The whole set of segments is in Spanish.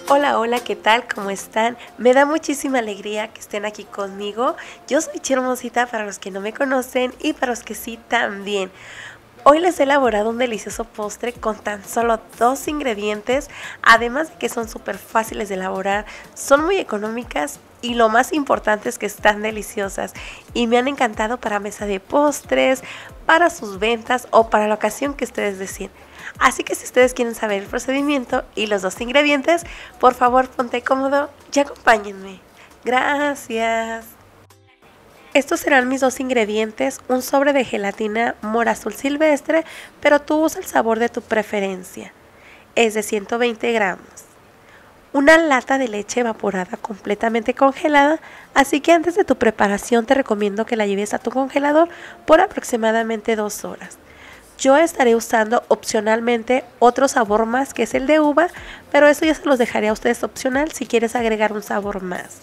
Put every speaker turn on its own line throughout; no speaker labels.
Hola, hola, ¿qué tal? ¿Cómo están? Me da muchísima alegría que estén aquí conmigo. Yo soy Chismosita para los que no me conocen y para los que sí también. Hoy les he elaborado un delicioso postre con tan solo 2 ingredientes, además de que son súper fáciles de elaborar, son muy económicas y lo más importante es que están deliciosas y me han encantado para mesa de postres, para sus ventas o para la ocasión que ustedes deseen. Así que si ustedes quieren saber el procedimiento y los 2 ingredientes, por favor ponte cómodo y acompáñenme. Gracias. Estos serán mis 2 ingredientes, un sobre de gelatina mora azul silvestre, pero tú usa el sabor de tu preferencia, es de 120 gramos. Una lata de leche evaporada completamente congelada, así que antes de tu preparación te recomiendo que la lleves a tu congelador por aproximadamente 2 horas. Yo estaré usando opcionalmente otro sabor más que es el de uva, pero eso ya se los dejaré a ustedes opcional si quieres agregar un sabor más.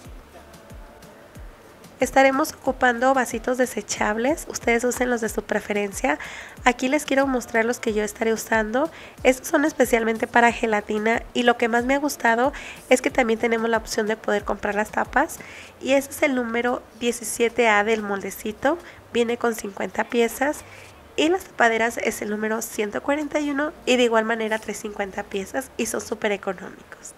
Estaremos ocupando vasitos desechables, ustedes usen los de su preferencia. Aquí les quiero mostrar los que yo estaré usando. Estos son especialmente para gelatina y lo que más me ha gustado es que también tenemos la opción de poder comprar las tapas. Y este es el número 17A del moldecito, viene con 50 piezas. Y las tapaderas es el número 141 y de igual manera 350 piezas y son súper económicos.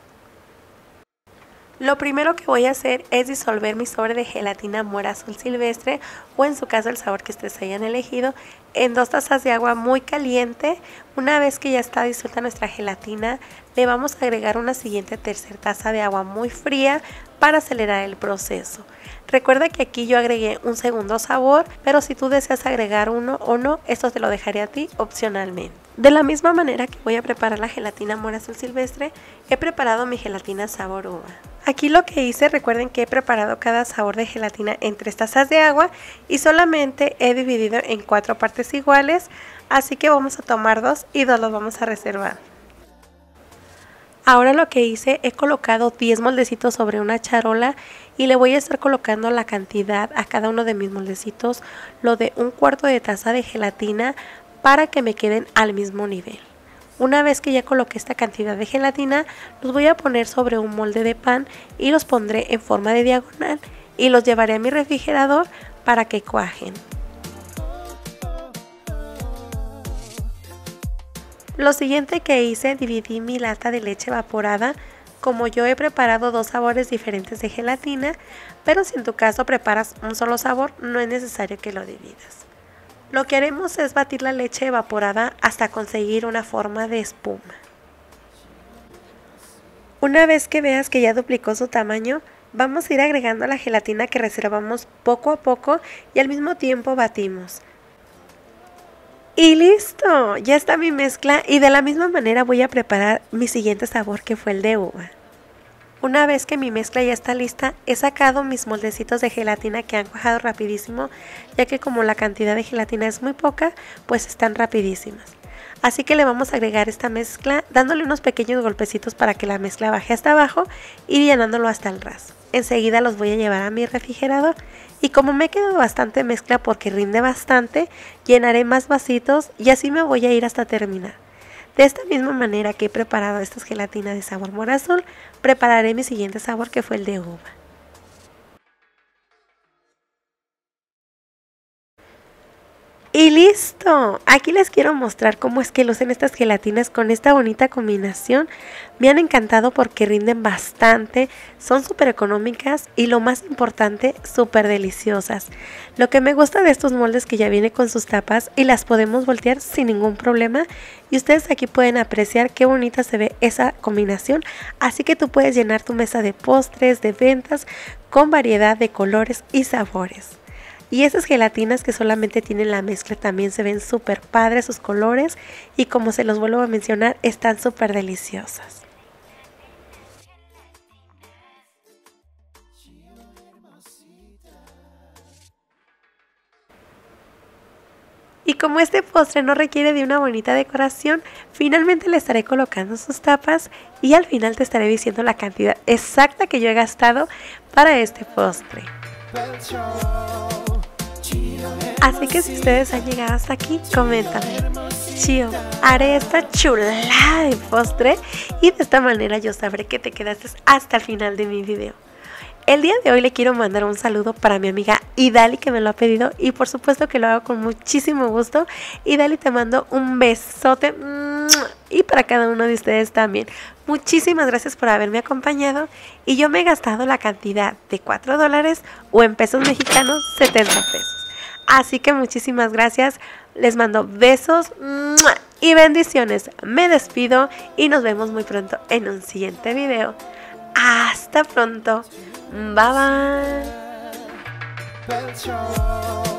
Lo primero que voy a hacer es disolver mi sobre de gelatina mora azul silvestre o en su caso el sabor que ustedes hayan elegido en 2 tazas de agua muy caliente. Una vez que ya está disuelta nuestra gelatina, le vamos a agregar una siguiente tercera taza de agua muy fría para acelerar el proceso. Recuerda que aquí yo agregué un segundo sabor, pero si tú deseas agregar uno o no, esto te lo dejaré a ti opcionalmente. De la misma manera que voy a preparar la gelatina mora azul silvestre, he preparado mi gelatina sabor uva. Aquí lo que hice, recuerden que he preparado cada sabor de gelatina en 3 tazas de agua y solamente he dividido en 4 partes iguales, así que vamos a tomar 2 y 2 los vamos a reservar. Ahora lo que hice, he colocado 10 moldecitos sobre una charola y le voy a estar colocando la cantidad a cada uno de mis moldecitos, lo de 1/4 de taza de gelatina para que me queden al mismo nivel. Una vez que ya coloqué esta cantidad de gelatina, los voy a poner sobre un molde de pan y los pondré en forma de diagonal y los llevaré a mi refrigerador para que cuajen. Lo siguiente que hice, dividí mi lata de leche evaporada. Como yo he preparado 2 sabores diferentes de gelatina, pero si en tu caso preparas un solo sabor, no es necesario que lo dividas. Lo que haremos es batir la leche evaporada hasta conseguir una forma de espuma. Una vez que veas que ya duplicó su tamaño, vamos a ir agregando la gelatina que reservamos poco a poco y al mismo tiempo batimos. Y listo, ya está mi mezcla y de la misma manera voy a preparar mi siguiente sabor que fue el de uva. Una vez que mi mezcla ya está lista, he sacado mis moldecitos de gelatina que han cuajado rapidísimo, ya que como la cantidad de gelatina es muy poca, pues están rapidísimas. Así que le vamos a agregar esta mezcla dándole unos pequeños golpecitos para que la mezcla baje hasta abajo y llenándolo hasta el ras. Enseguida los voy a llevar a mi refrigerador y como me ha quedado bastante mezcla porque rinde bastante, llenaré más vasitos y así me voy a ir hasta terminar. De esta misma manera que he preparado estas gelatinas de sabor mora azul, prepararé mi siguiente sabor que fue el de uva. Y listo, aquí les quiero mostrar cómo es que lucen estas gelatinas con esta bonita combinación. Me han encantado porque rinden bastante, son súper económicas y lo más importante, súper deliciosas. Lo que me gusta de estos moldes es que ya viene con sus tapas y las podemos voltear sin ningún problema. Y ustedes aquí pueden apreciar qué bonita se ve esa combinación. Así que tú puedes llenar tu mesa de postres, de ventas, con variedad de colores y sabores. Y esas gelatinas que solamente tienen la mezcla también se ven súper padres sus colores y como se los vuelvo a mencionar, están súper deliciosas. Y como este postre no requiere de una bonita decoración, finalmente le estaré colocando sus tapas y al final te estaré diciendo la cantidad exacta que yo he gastado para este postre. Así que si ustedes han llegado hasta aquí, coméntame. Chio, haré esta chulada de postre y de esta manera yo sabré que te quedaste hasta el final de mi video. El día de hoy le quiero mandar un saludo para mi amiga Idali, que me lo ha pedido, y por supuesto que lo hago con muchísimo gusto. Idali, te mando un besote y para cada uno de ustedes también. Muchísimas gracias por haberme acompañado y yo me he gastado la cantidad de $4 o en pesos mexicanos 70 pesos. Así que muchísimas gracias, les mando besos y bendiciones. Me despido y nos vemos muy pronto en un siguiente video. Hasta pronto. Bye bye.